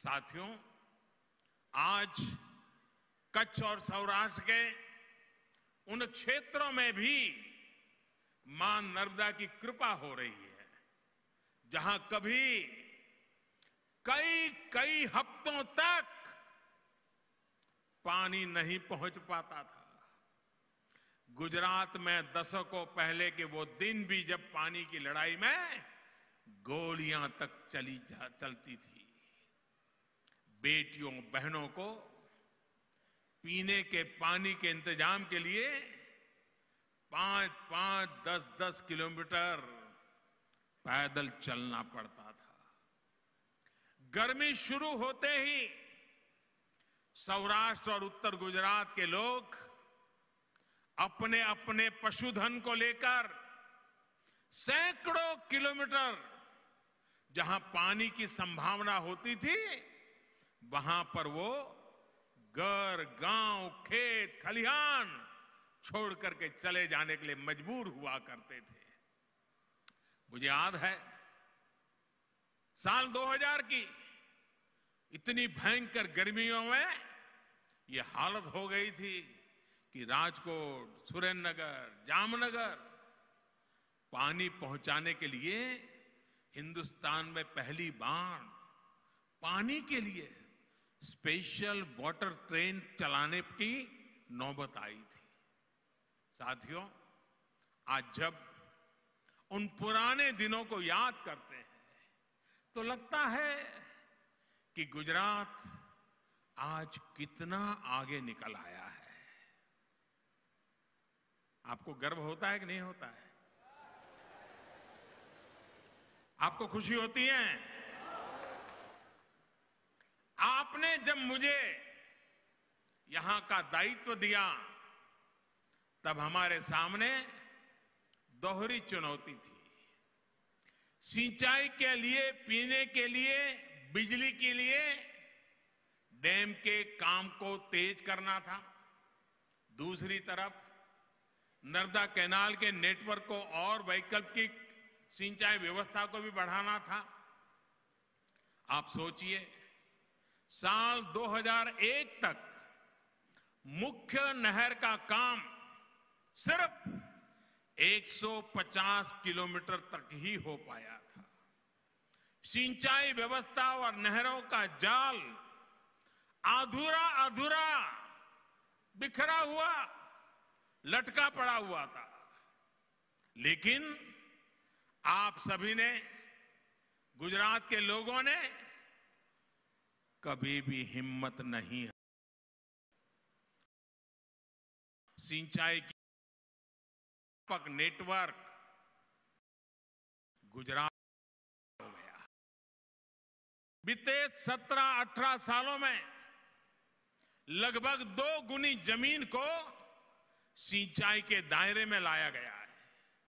साथियों, आज कच्छ और सौराष्ट्र के उन क्षेत्रों में भी मां नर्मदा की कृपा हो रही है, जहां कभी कई कई हफ्तों तक पानी नहीं पहुंच पाता था। गुजरात में दशकों पहले के वो दिन भी जब पानी की लड़ाई में गोलियां तक चलती थी। बेटियों बहनों को पीने के पानी के इंतजाम के लिए 5-5, 10-10 किलोमीटर पैदल चलना पड़ता था। गर्मी शुरू होते ही सौराष्ट्र और उत्तर गुजरात के लोग अपने अपने पशुधन को लेकर सैकड़ों किलोमीटर जहां पानी की संभावना होती थी, वहां पर वो घर, गांव, खेत, खलिहान छोड़ करके चले जाने के लिए मजबूर हुआ करते थे। मुझे याद है साल 2000 की इतनी भयंकर गर्मियों में ये हालत हो गई थी कि राजकोट, सुरेंद्रनगर, जामनगर पानी पहुंचाने के लिए हिंदुस्तान में पहली बार पानी के लिए स्पेशल वाटर ट्रेन चलाने की नौबत आई थी। साथियों, आज जब उन पुराने दिनों को याद करते हैं तो लगता है कि गुजरात आज कितना आगे निकल आया है। आपको गर्व होता है कि नहीं होता है? आपको खुशी होती है? आपने जब मुझे यहां का दायित्व दिया तब हमारे सामने दोहरी चुनौती थी। सिंचाई के लिए, पीने के लिए, बिजली के लिए डैम के काम को तेज करना था। दूसरी तरफ नर्मदा कैनाल के नेटवर्क को और वैकल्पिक सिंचाई व्यवस्था को भी बढ़ाना था। आप सोचिए, साल 2001 तक मुख्य नहर का काम सिर्फ 150 किलोमीटर तक ही हो पाया था। सिंचाई व्यवस्था और नहरों का जाल अधूरा अधूरा बिखरा हुआ, लटका पड़ा हुआ था। लेकिन आप सभी ने, गुजरात के लोगों ने कभी भी हिम्मत नहीं है। सिंचाई की व्यापक नेटवर्क गुजरात हो गया। बीते 17-18 सालों में लगभग 2 गुनी जमीन को सिंचाई के दायरे में लाया गया है।